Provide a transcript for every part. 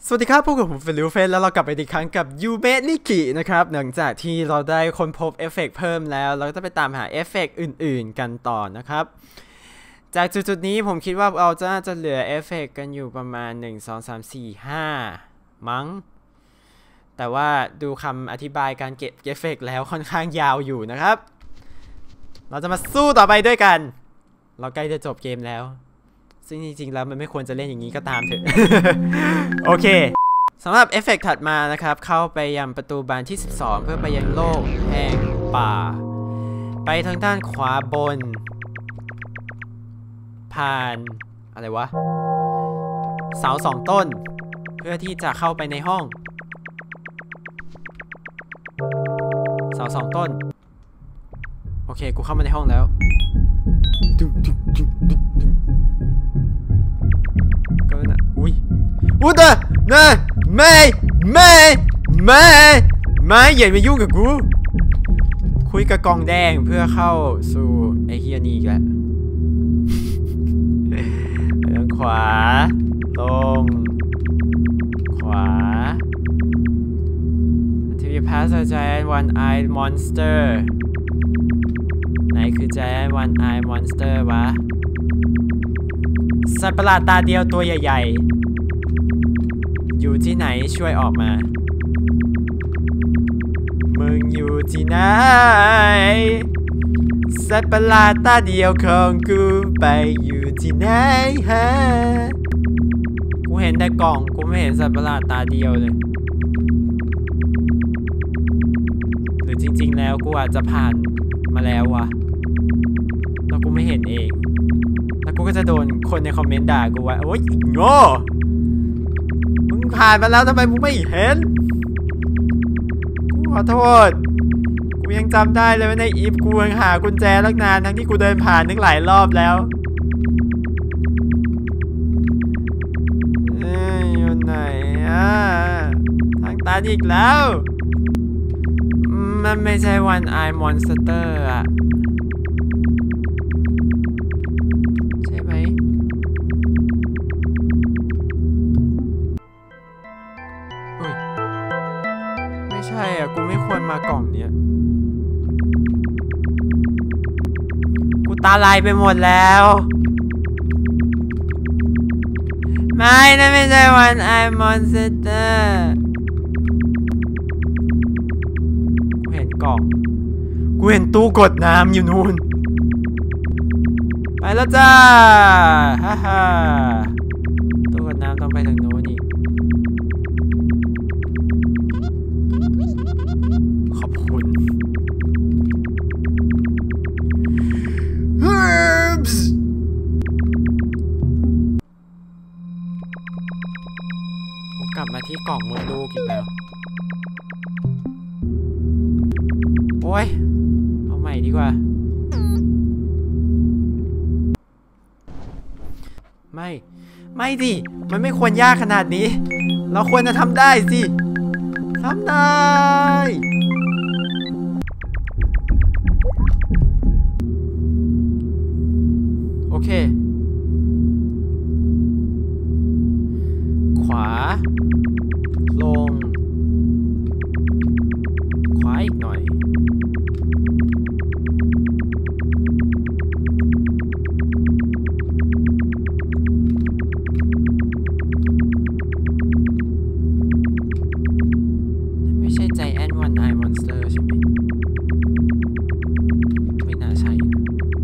สวัสดีครับพวกผมเฟลิวเฟนแล้วเรากลับไปอีกครั้งกับยูเมนิกินะครับหลังจากที่เราได้ค้นพบเอฟเฟกต์เพิ่มแล้วเราก็จะไปตามหาเอฟเฟกต์อื่นๆกันต่อนะครับจากจุดๆนี้ผมคิดว่าเราจะน่าจะเหลือเอฟเฟกต์กันอยู่ประมาณ1 2 3 4 5มั้งแต่ว่าดูคำอธิบายการเก็บเอฟเฟกต์แล้วค่อนข้างยาวอยู่นะครับเราจะมาสู้ต่อไปด้วยกันเราใกล้จะจบเกมแล้วซึ่งจริงๆแล้วมันไม่ควรจะเล่นอย่างนี้ก็ตามเถอะ โอเคสำหรับเอฟเฟกต์ถัดมานะครับเข้าไปยังประตูบานที่12เพื่อไปยังโลกแห่งป่าไปทางด้านขวาบนผ่านอะไรวะเสา2ต้นเพื่อที่จะเข้าไปในห้องเสา2ต้นโอเคกูเข้ามาในห้องแล้วก็นะอุ้ยเด้อนะไม่อย่ามายุ่งกับกูคุยกับกองแดงเพื่อเข้าสู่ไอ้เฮียนี่อีกแล้วไปทางขวาลงขวา until you pass a giant one-eyed monster ไหนคือ giant one-eyed monster วะสัตว์ประหลาดตาเดียวตัวใหญ่ๆอยู่ที่ไหนช่วยออกมามึงอยู่ที่ไหนสัตว์ประหลาดตาเดียวของกูไปอยู่ที่ไหนฮะกูเห็นแต่กล่องกูไม่เห็นสัตว์ประหลาดตาเดียวเลยหรือจริงๆแล้วกูอาจจะผ่านมาแล้ววะแล้วกูไม่เห็นเองแล้วกูก็จะโดนคนในคอมเมนต์ด่ากูว่าโอ๊ยโง่มึงผ่านมาแล้วทำไมมึงไม่เห็นกูขอโทษกูยังจำได้เลยว่าในอีฟกูยังหากุญแจตั้งนานทั้งที่กูเดินผ่านนึกหลายรอบแล้วอยู่ไหนอ่ะทางตันอีกแล้วมันไม่ใช่ one eye monster อะใช่ไหมอุ้ยไม่ใช่อ่ะกูไม่ควรมากล่องเนี้ยกูตาลายไปหมดแล้วไม่นะไม่ใช่ one eye monster กูเห็นกล่องกูเห็นตู้กดน้ำอยู่นู่นไปแล้วจ้าฮ่าฮ่าตู้กดน้ำต้องไปทางโน้นอีกขอบคุณผมกลับมาที่กล่องมดลูกอีกแล้วโอ้ยเอาใหม่ดีกว่าไม่ดิมันไม่ควรยากขนาดนี้เราควรจะทำได้สิทำได้โอเคขวาลงขวาอีกหน่อยไม่ใช่ใจแอนวันไอมอนสเตอร์ใช่ไหมไม่น่าใช่นะ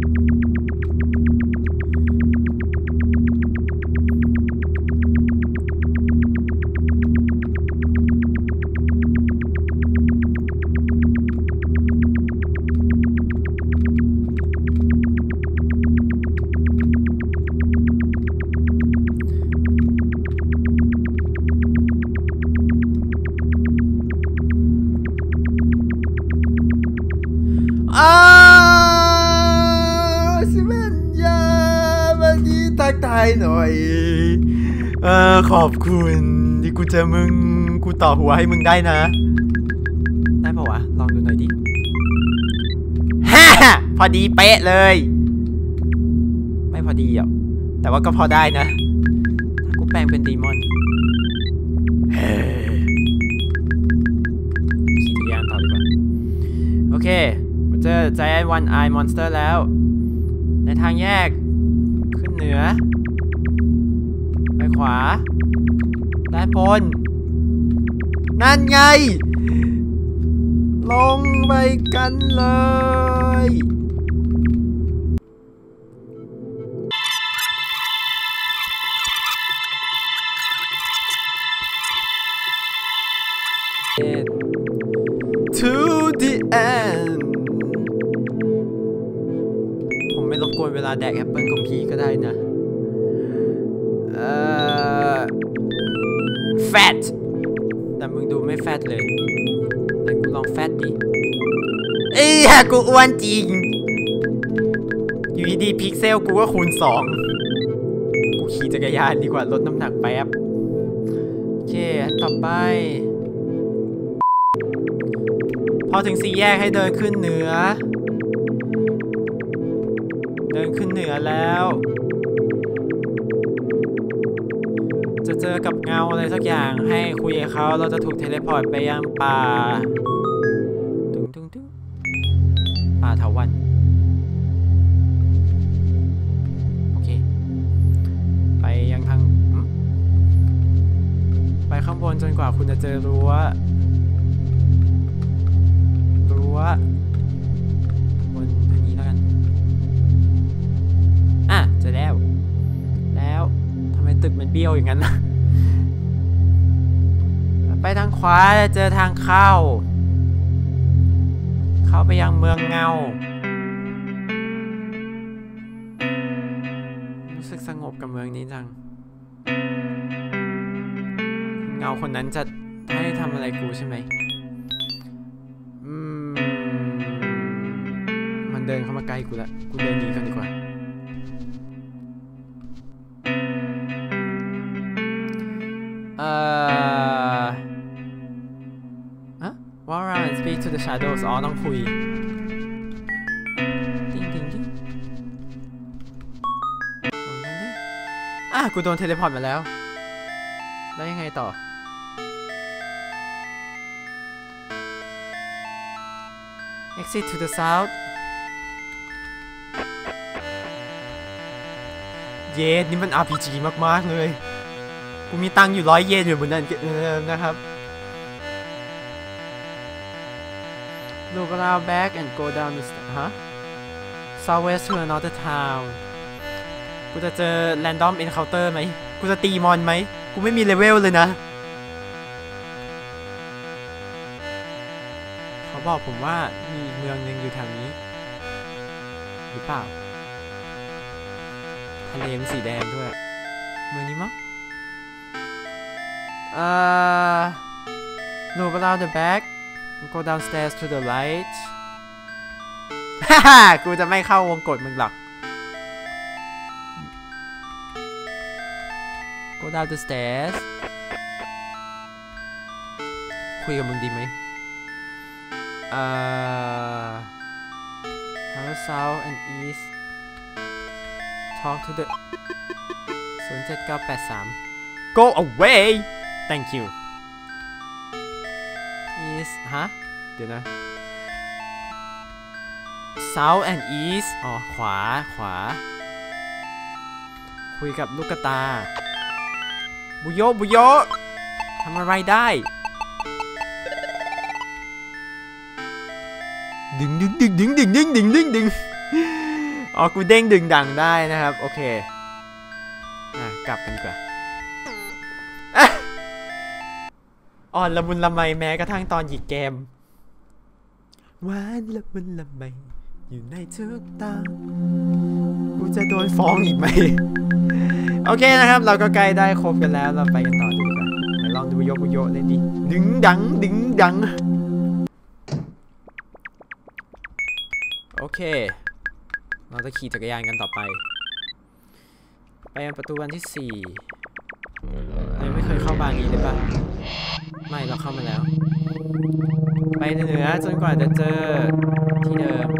สิเมนยาวันนี้ทักทายหน่อยขอบคุณที่กูเจอมึงกูต่อหัวให้มึงได้นะได้ปะวะลองดูหน่อยดิฮ่าพอดีเป๊ะเลยไม่พอดีอ่ะแต่ว่าก็พอได้นะถ้ากูแปลงเป็นดีมอน Giant One Eye Monster แล้วในทางแยกขึ้นเหนือไปขวาด้านบนนั่นไงลงไปกันเลยTo the end ผมไม่รบกวนเวลาแดกแอปเปิลของพี่ก็ได้นะแฟตแต่มึงดูไม่แฟตเลยไหนกูลองแฟตดิกูอ้วนจริงอยู่ดีพิกเซลกูก็คูณ2กูขี่จักรยานดีกว่าลดน้ำหนักแป๊บโอเคต่อไปพอถึง4 แยกให้เดินขึ้นเหนือแล้วจะเจอกับเงาอะไรสักอย่างให้คุยกับเขาเราจะถูกเทเลพอร์ตไปยังป่าตึ้งป่าเถาวัลย์โอเคไปยังทางไปข้างบนจนกว่าคุณจะเจอรั้วบนทางนี้แล้วกันเจอแล้วทำไมตึกมันเบี้ยวอย่างนั้นนะไปทางขวาจะเจอทางเข้าไปยังเมืองเงารู้สึกสงบกับเมืองนี้จังเงาคนนั้นจะให้ทำอะไรกูใช่ไหมมันเดินเข้ามาใกล้กูแล้วกูเดินหนีก่อนดีกว่าWalk around and speak to the shadows อ๋อต้องคุยติ๊งกูโดนเทเลพอร์ตมาแล้วยังไงต่อExit to the south เยนนี่มัน RPG มากๆเลยกูมีตังค์อยู่100 เยนอยู่บนนั้นนะครับ Look around back and go down the southwest to another town กูจะเจอ random encounter ไหมกูจะตีมอนไหมกูไม่มีเลเวลเลยนะเขาบอกผมว่ามีเมืองนึงอยู่แถวนี้หรือเปล่าทะเลมันสีแดงด้วยเมืองนี้มั้งLook around the back go downstairs to the right กูจะไม่เข้าวงกฏมึงหรอก Go down the stairs คุยกับมึงดีไหมhow south and east talk to the 07983 go away thank you east เดี๋ยวนะ south and east อ๋อขวาคุยกับลูกกระตาบุโยทำอะไรได้ดึงอ๋อกูเด้งดึงดังได้นะครับโอเคกลับกันดีกว่าอ่อนละมุนละไมแม้กระทั่งตอนหยิกแกมหวานละมุนละไมอยู่ในทุกตากูจะโดนฟ้องอีกไหมโอเคนะครับเราก็ใกล้ได้ครบกันแล้วเราไปกันต่อดีกว่าไหนลองดูบุโยเลยดิดึงดังโอเคเราจะขี่จักรยานกันต่อไปยังประตูวันที่4ยังไม่เคยเข้าบ้านนี้เลยปะไม่เราเข้ามาแล้วไปเหนือจนกว่าจะเจอที่เดิม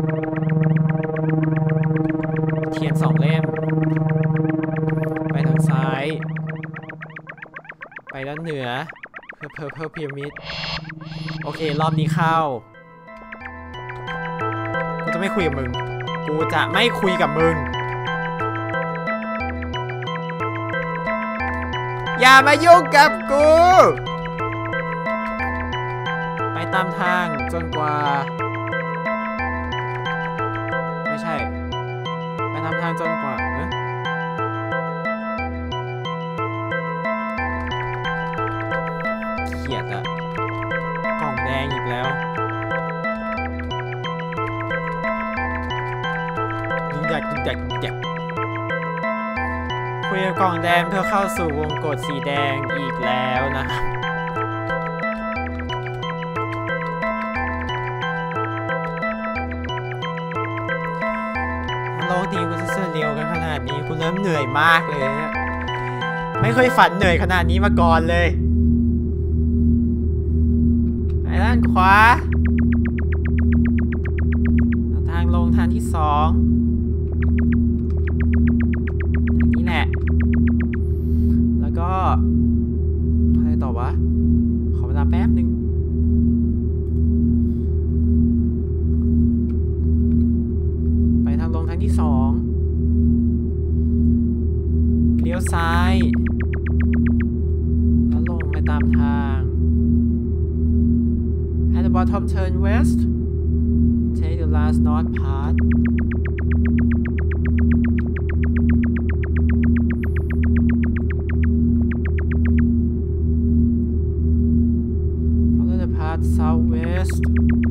เทียน2 เล่มไปทางซ้ายไปด้านเหนือเพิ่มพีระมิดโอเครอบนี้เข้ากูจะจะไม่คุยกับมึงกูจะไม่คุยกับมึงอย่ามายุ่งกับกูไปตามทางจนกว่าไม่ใช่ไปตามทางจนกว่าเขียดอะกล่องแดงอีกแล้วดึงดักคุยกับกล่องแดงเพื่อเข้าสู่วงกตสีแดงอีกแล้วนะโลกนี้กูจะเร็วกันขนาดนี้กูเริ่มเหนื่อยมากเลยนะไม่เคยฝันเหนื่อยขนาดนี้มาก่อนเลยไปด้านขวาทางลงทางที่2ทางนี้แหละแล้วก็อะไรต่อวะขอเวลาแป๊บนึงไปทางลงทางที่2เลี้ยวซ้ายแล้วลงไปตามทาง At the bottom turn west take the last north path follow the path southwest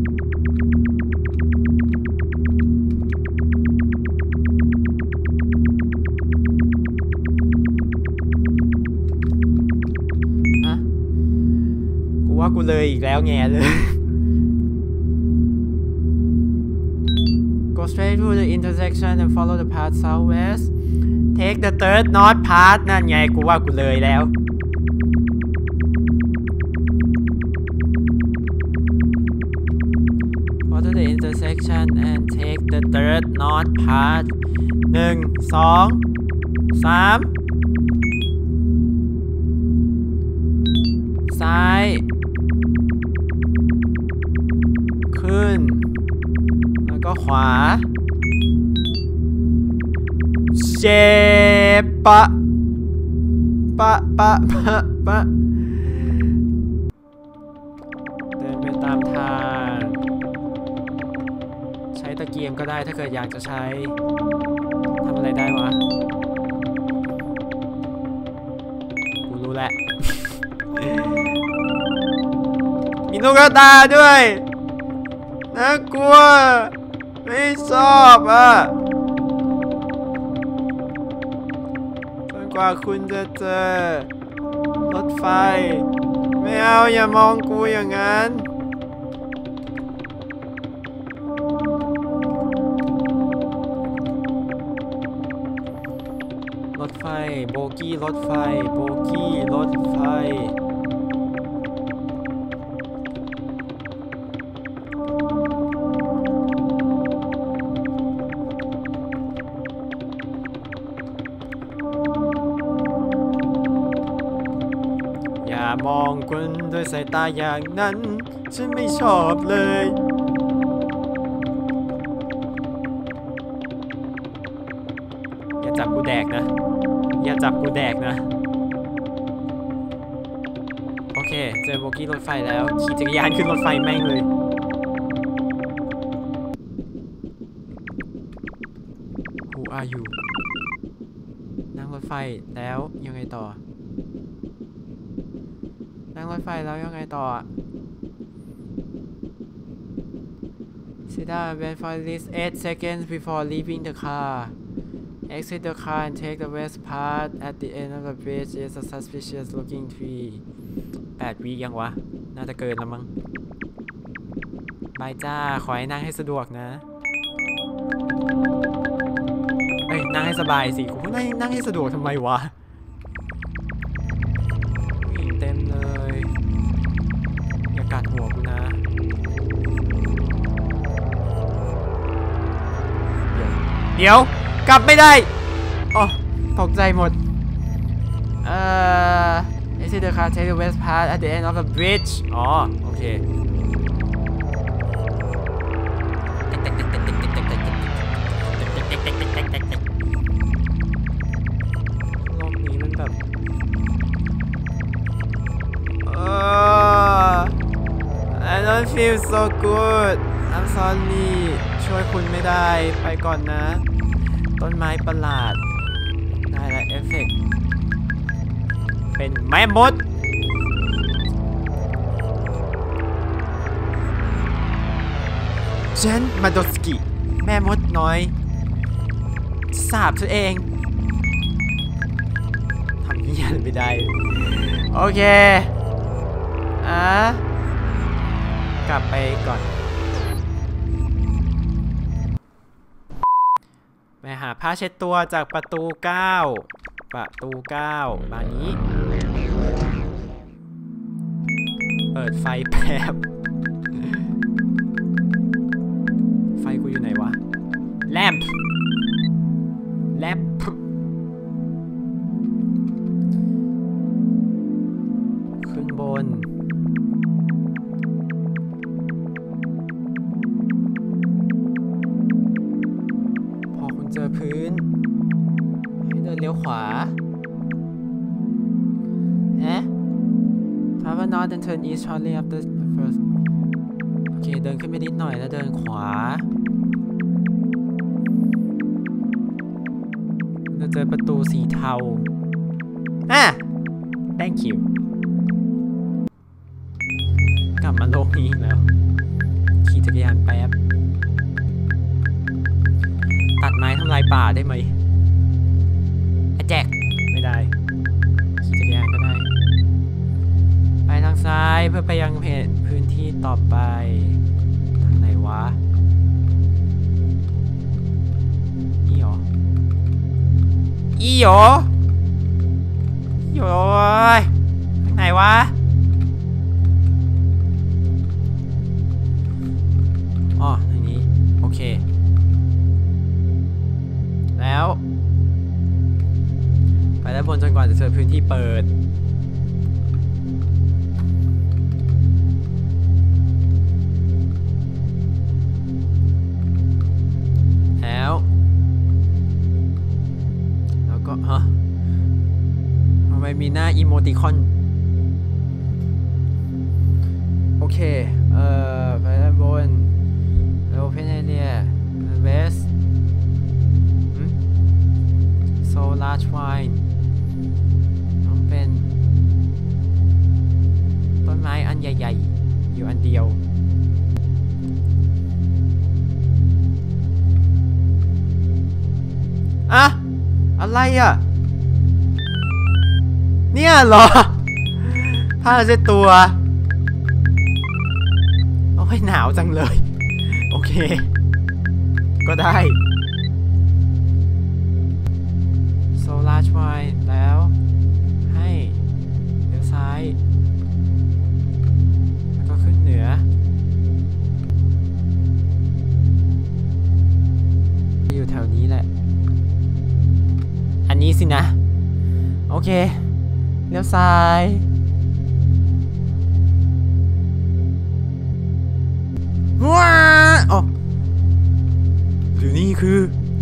ว่ากูเลยอีกแล้วแง่เลย Go straight through the intersection and follow the path southwest Take the third north path นั่นไงกูว่ากูเลยแล้ว Follow the intersection and take the third north path 1 2 3ซ้ายขึ้นแล้วก็ขวาเชปะเดินไปตามทางใช้ตะเกียงก็ได้ถ้าเกิดอยากจะใช้ทำอะไรได้วะกูรู้แหละมีลูกตาด้วยน่ากลัวไม่ชอบอ่ะจนกว่าคุณจะเจอรถไฟไม่เอาอย่ามองกูอย่างนั้นรถไฟโบกี้รถไฟโบกี้รถไฟมองคุณด้วยสายตาอย่างนั้นฉันไม่ชอบเลยอย่าจับกูแดกนะอย่าจับกูแดกนะโอเคเจอโบกี้รถไฟแล้วขี่จักรยานขึ้นรถไฟแม่งเลยWho are you นั่งรถไฟแล้วยังไงต่อนั่งรถไฟแล้วยังไงต่อSit down and wait for at least 8 seconds before leaving the car. Exit the car and take the west path. At the end of the bridge is a suspicious looking tree. 8 วิยังวะน่าจะเกินแล้วมั้งบายจ้าขอให้นั่งให้สะดวกนะเอ้ยนั่งให้สบายสิกูนั่งให้สะดวกทำไมวะเต็มเลยอย่ากัดหัวกูนะเดี๋ยวกลับไม่ได้อ๋อตกใจหมดExit the car take the west path at the end of the bridge อ๋อโอเคโลกนี้มันแบบ I don't feel so good I'm sorry ช่วยคุณไม่ได้ไปก่อนนะ ต้นไม้ประหลาดได้แล้วเอฟเฟกต์เป็นแม่มดเจนมาโดสกิแม่มดน้อยสาบตัวเองทำเหี้ยไม่ได้โอเคกลับไปก่อนไปหาผ้าเช็ดตัวจากประตู9บานนี้เปิดไฟแป๊บไฟกูอยู่ไหนวะแลมป์ขึ้นบนพอคุณเจอพื้นให้เดินเลี้ยวขวาTravel north and turn east shortly after the first โอเคเดินขึ้นไปนิดหน่อยแล้วเดินขวาจะเจอประตูสีเทาthank you กลับมาโลกนี้แล้วขี่จักรยานแป๊บตัดไม้ทำลายป่าได้ไหมแจกไม่ได้ขี่จักรยานก็ได้ไปทางซ้ายเพื่อไปยังพื้นที่ต่อไปทางไหนวะนี่หรอทางไหนวะอ๋อทางนี้โอเคแล้วไปด้านบนจนกว่าจะเจอพื้นที่เปิดแล้วก็ทำไมมีหน้าอีโมติคอนโอเคไปด้านบนแล้ว Open Area West So large wine ต้องเป็นต้นไม้อันใหญ่ๆอยู่อันเดียวอะไรเนี่ยเหรอผ้าเช็ดตัวโอ้ยหนาวจังเลยโอเคก็ได้โซลาร์ชไวน์แล้วให้เลี้ยวซ้ายแล้วก็ขึ้นเหนืออยู่แถวนี้แหละอันนี้สินะโอเคเลี้ยวซ้ายว้าอ๋อหรือนี่คือ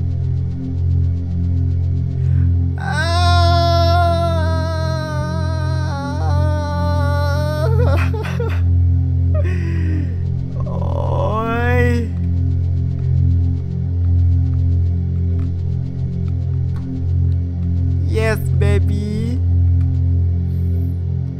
โอ้ยYes baby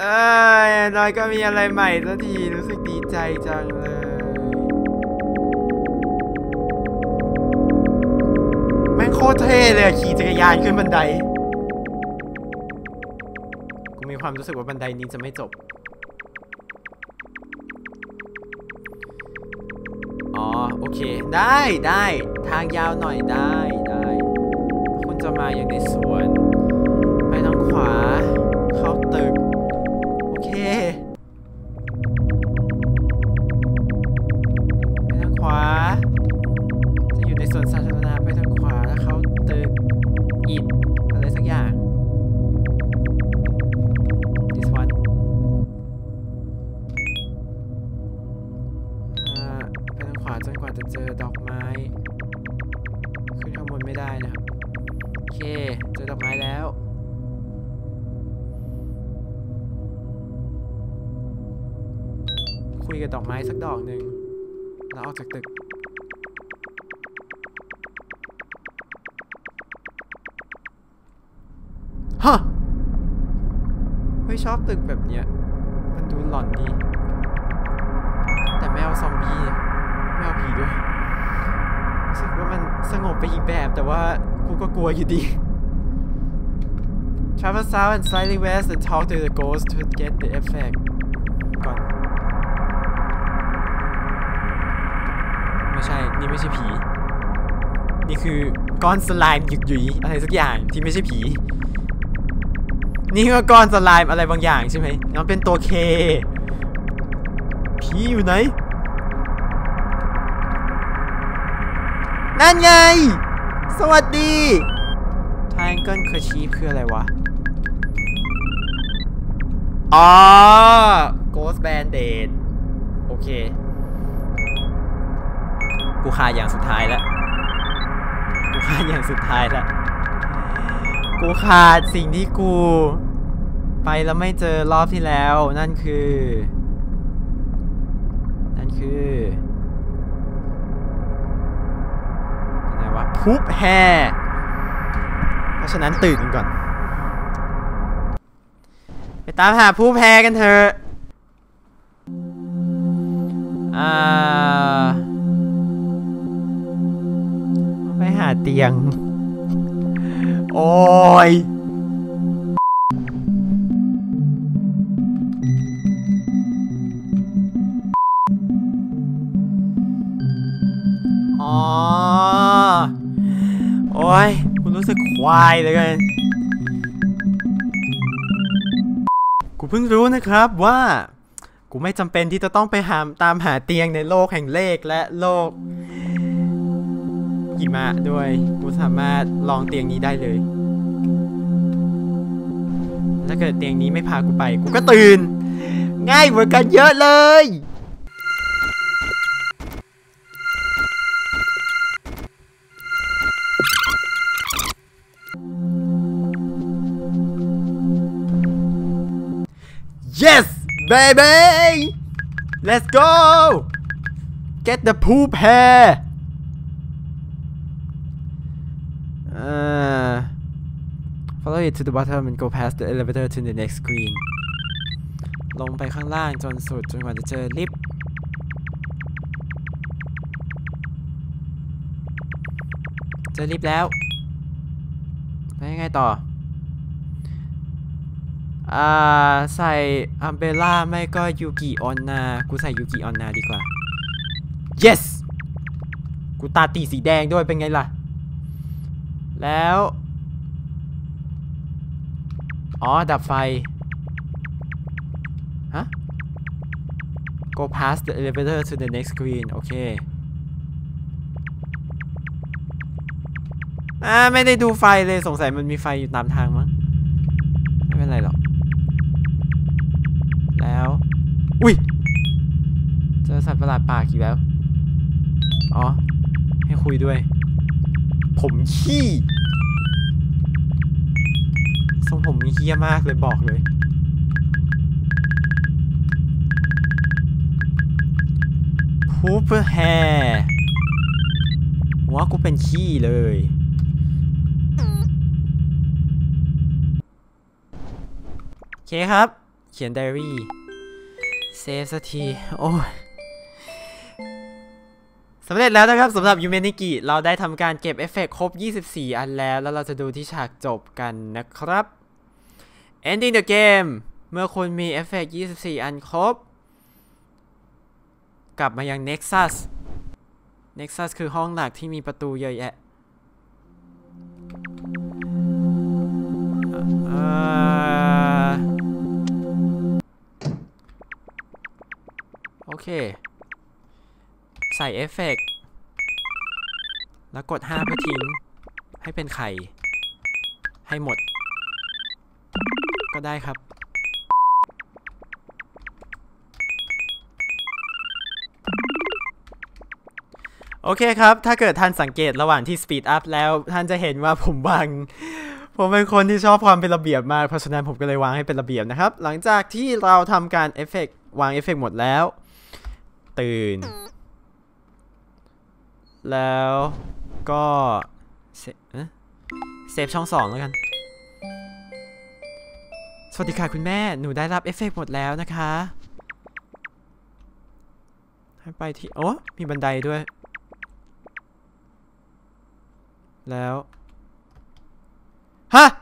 น้อยก็มีอะไรใหม่สักทีรู้สึกดีใจจังเลยแม่งโคตรเท่เลยขี่จักรยานขึ้นบันไดกูมีความรู้สึกว่าบันไดนี้จะไม่จบอ๋อโอเคได้ทางยาวหน่อยได้คุณจะมาอย่างในสวนไปทางขวาเข้าตึกโอเคไปทางขวาจะอยู่ในสวนสาธารณะไปทางขวาแล้วเข้าตึกอิฐอะไรสักอย่าง this one ไปทางขวาจนกว่าจะเจอดอกไม้ขึ้นข้างบนไม่ได้นะครับโอเคเจอดอกไม้แล้วคุยกับดอกไม้สักดอกหนึ่งแล้วออกจากตึกฮะไม่ชอบตึกแบบเนี้ยมันดูหลอนดีแต่ไม่เอาซอมบี้ไม่เอาผีด้วยรู้สึกว่ามันสงบไปอีกแบบแต่ว่ากูก็กลัวอยู่ดี Travel south and slightly west and talk to the ghost to get the effect ก่อนไม่ใช่นี่ไม่ใช่ผีนี่คือก้อนสไลม์หยุยๆอะไรสักอย่างที่ไม่ใช่ผีนี่ก็ก้อนสไลม์อะไรบางอย่างใช่ไหมมันเป็นตัวเคผีอยู่ไหนนั่นไงสวัสดี Triangle Kerchief คืออะไรวะอ๋อ Ghost Band-Aid โอเคกูขาดอย่างสุดท้ายแล้วกูขาดสิ่งที่กูไปแล้วไม่เจอรอบที่แล้วนั่นคืออะไรวะพุบแฮเพราะฉะนั้นตื่นก่อนไปตามหาพุบแฮกันเถอะไปหาเตียงโอ้ยโอ้ยกูรู้สึกควายเลยกันกูเพิ่งรู้นะครับว่ากูไม่จำเป็นที่จะต้องไปตามหาเตียงในโลกแห่งเลขและโลกหิมะด้วยกูสามารถลองเตียงนี้ได้เลยถ้าเกิดเตียงนี้ไม่พากูไปกูก็ตื่นง่ายเหมือนกันเยอะเลย Yes baby let's go get the poop hair follow it to the bottom and go past the elevator to the next screen ลงไปข้างล่างจนสุดจนกว่าจะเจอลิฟต์แล้วยังไงต่อใส่อัมเบล่าไม่ก็ยูกิออนนากูใส่ยูกิออนนาดีกว่า yes กูตาตีสีแดงด้วยเป็นไงล่ะแล้วดับไฟฮะ go past the elevator to the next screen โอเคไม่ได้ดูไฟเลยสงสัยมันมีไฟอยู่ตามทางมั้งไม่เป็นไรหรอกแล้วอุ้ยเจอสัตว์ประหลาดปากอีกแล้วให้คุยด้วยผมขี้ทรงผมมีเหี้ยมากเลยบอกเลยพูเพื่อแฮหัวกูเป็นขี้เลยโอเคครับเขียนไดอารี่เซฟสักทีโอ้ยสำเร็จแล้วนะครับสำหรับยูเมนิกิเราได้ทำการเก็บเอฟเฟกต์ครบ24อันแล้วเราจะดูที่ฉากจบกันนะครับ Ending the game เมื่อคุณมีเอฟเฟกต์24อันครบกลับมายัง Nexus Nexus คือห้องหลักที่มีประตูเยอะแยะโอเคใส่เอฟเฟกต์แล้วกด5เพื่อทิ้งให้เป็นไข่ให้หมดก็ได้ครับโอเคครับถ้าเกิดท่านสังเกตระหว่างที่สปีดอัพแล้วท่านจะเห็นว่าผมเป็นคนที่ชอบความเป็นระเบียบมากเพราะฉะนั้นผมก็เลยวางให้เป็นระเบียบนะครับหลังจากที่เราทำการเอฟเฟกต์วางเอฟเฟกต์หมดแล้วตื่นแล้วก็เซฟช่อง2แล้วกันสวัสดีค่ะคุณแม่หนูได้รับเอฟเฟกต์หมดแล้วนะคะให้ไปที่โอ้มีบันไดด้วยแล้วฮะ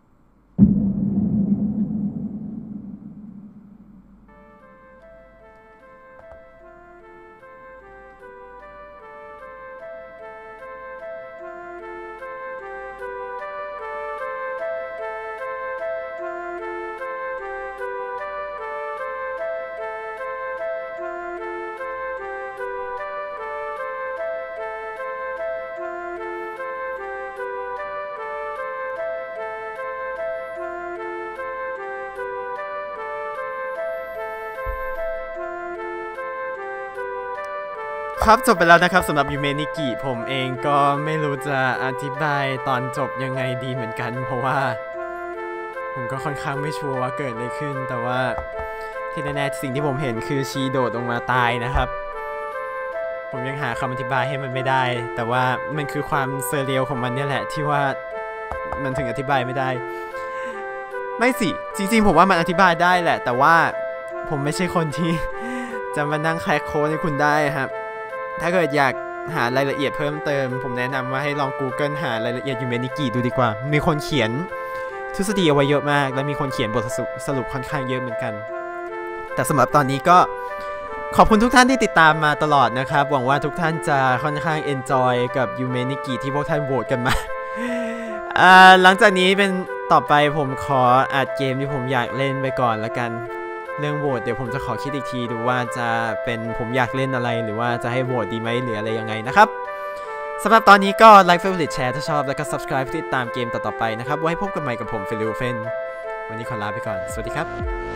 ครับจบไปแล้วนะครับสำหรับยูเมนิกิผมเองก็ไม่รู้จะอธิบายตอนจบยังไงดีเหมือนกันเพราะว่าผมก็ค่อนข้างไม่ชัวร์ว่าเกิดอะไรขึ้นแต่ว่าที่แน่ๆสิ่งที่ผมเห็นคือชีโดดลงมาตายนะครับผมยังหาคำอธิบายให้มันไม่ได้แต่ว่ามันคือความเซอร์เรียลของมันเนี่ยแหละที่ว่ามันถึงอธิบายไม่ได้ไม่สิจริงๆผมว่ามันอธิบายได้แหละแต่ว่าผมไม่ใช่คนที่จะมานั่งแคร็กโค้ดให้คุณได้ครับถ้าเกิดอยากหารายละเอียดเพิ่มเติมผมแนะนำว่าให้ลอง Google หารายละเอียดยูเมนิกิดูดีกว่ามีคนเขียนทฤษฎีเอาไว้เยอะมากและมีคนเขียนบทสรุปค่อนข้างเยอะเหมือนกันแต่สำหรับตอนนี้ก็ขอบคุณทุกท่านที่ติดตามมาตลอดนะครับหวังว่าทุกท่านจะค่อนข้าง enjoy กับยูเมนิกิที่พวกท่านโหวตกันมาหลังจากนี้เป็นต่อไปผมขออัดเกมที่ผมอยากเล่นไปก่อนละกันเรื่องโหวตเดี๋ยวผมจะขอคิดอีกทีดูว่าจะเป็นผมอยากเล่นอะไรหรือว่าจะให้โหวตดีไหมหรืออะไรยังไงนะครับสำหรับตอนนี้ก็ไลค์ favorite แชร์ถ้าชอบแล้วก็ subscribe ติดตามเกมต่อๆไปนะครับไว้พบกันใหม่กับผมเฟลิโอเฟนวันนี้ขอลาไปก่อนสวัสดีครับ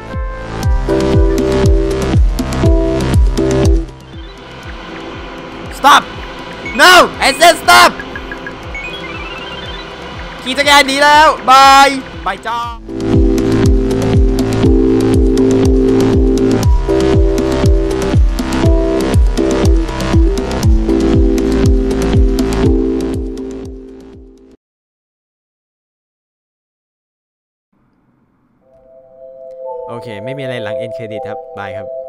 stop no I said stop ขี่จักรยานหนีแล้วบายจ้าโอเคไม่มีอะไรหลัง end credit ครับบายครับ